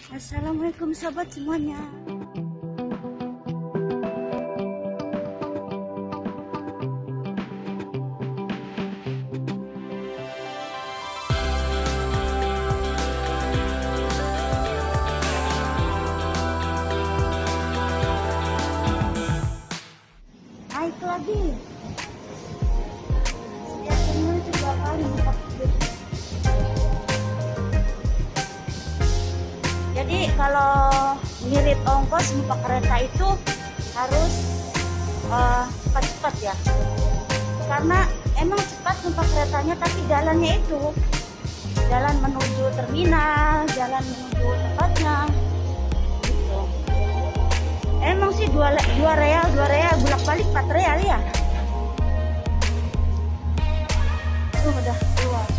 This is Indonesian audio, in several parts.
Assalamualaikum sahabat semuanya. Naik lagi. Biasanya itu 2 kali pakai. Jadi kalau ngirit ongkos numpak kereta itu harus cepat-cepat ya. Karena emang cepat numpak keretanya, tapi jalannya itu jalan menuju terminal, jalan menuju tempatnya. Gitu. Emang sih 2 real bolak-balik 4 real ya. Tuh udah keluar.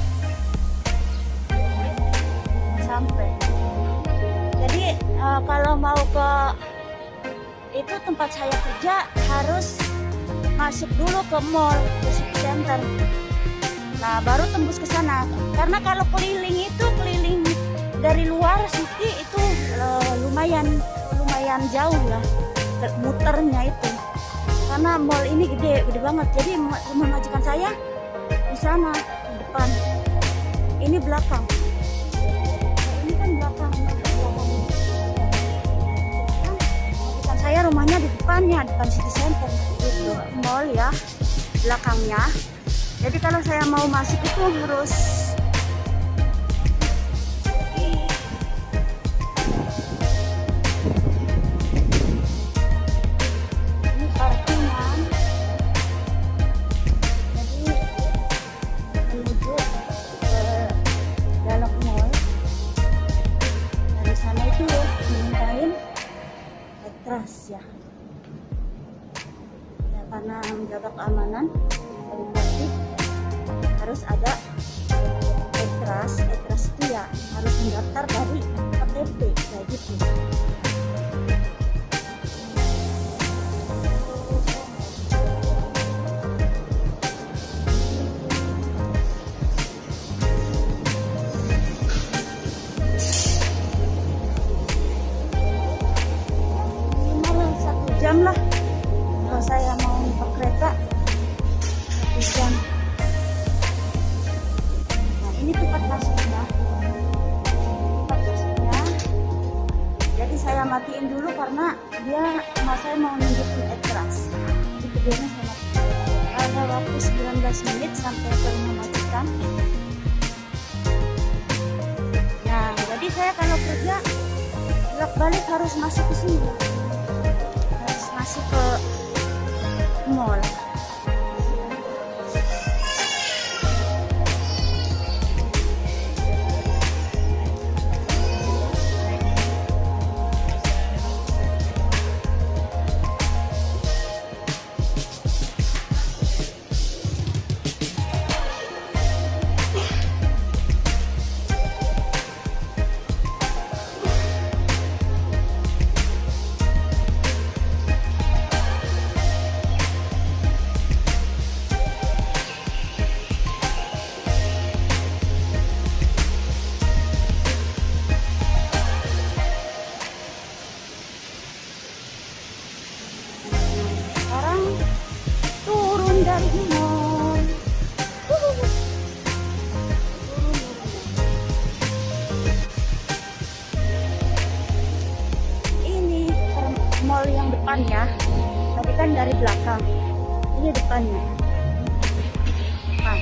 Sampai. Jadi kalau mau ke itu tempat saya kerja harus masuk dulu ke mall, ke city center. Nah baru tembus ke sana. Karena kalau keliling dari luar city itu lumayan jauh lah muternya itu. Karena mall ini gede banget. Jadi rumah majikan saya di sana di depan. Ini belakang. Ini kan belakang. Saya rumahnya di depannya, depan city center itu mall ya, belakangnya. Jadi kalau saya mau masuk itu harus ini parkiran. Jadi menuju ke dalam mall. Dari sana itu dimintain Etras ya. Ya karena menjaga keamanan dari harus ada Etras itu ya harus mendaftar dari KTP kayak gitu. Jam lah kalau saya mau naik kereta 1 jam. Nah ini tempat masuknya, jadi saya matiin dulu karena saya mau nunjukin Etras. Itu biasanya saya matiin. Ada waktu 19 menit sampai ke rumah majikan. Nah jadi saya kalau kerja bolak-balik harus masuk ke sini, masuk ke mall. Sekarang turun dari mall. Ini mall yang depannya. Tadi kan dari belakang. Ini depannya. Depan.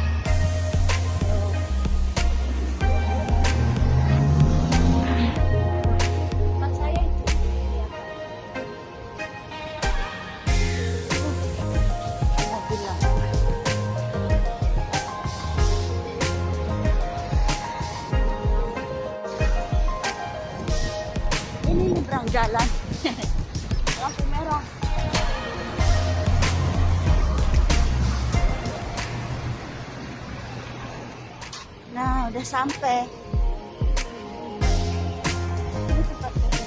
Ini nyebrang jalan. Lampu merah. Nah, udah sampai. Ini tempat kerja.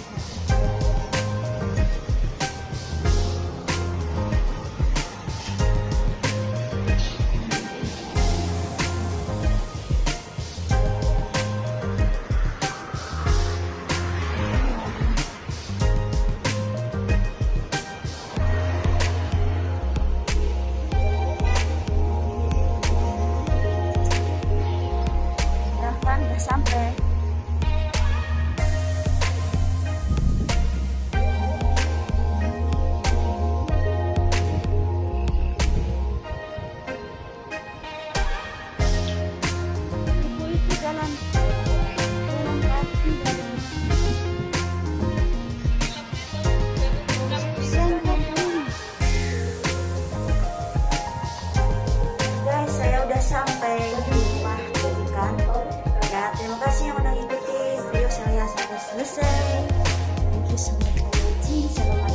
saya sampai selesai. Thank you so much for watching. Selamat